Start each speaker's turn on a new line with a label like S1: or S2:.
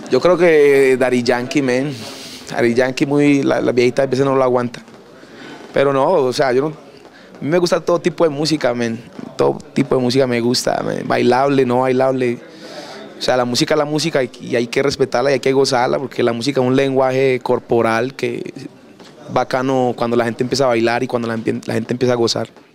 S1: Yo creo que Daddy Yankee, man. Daddy Yankee la viejita a veces no lo aguanta. Pero no, o sea, a mí me gusta todo tipo de música, man. Todo tipo de música me gusta, man. Bailable, no bailable. O sea, la música es la música y hay que respetarla y hay que gozarla porque la música es un lenguaje corporal que es bacano cuando la gente empieza a bailar y cuando la gente empieza a gozar.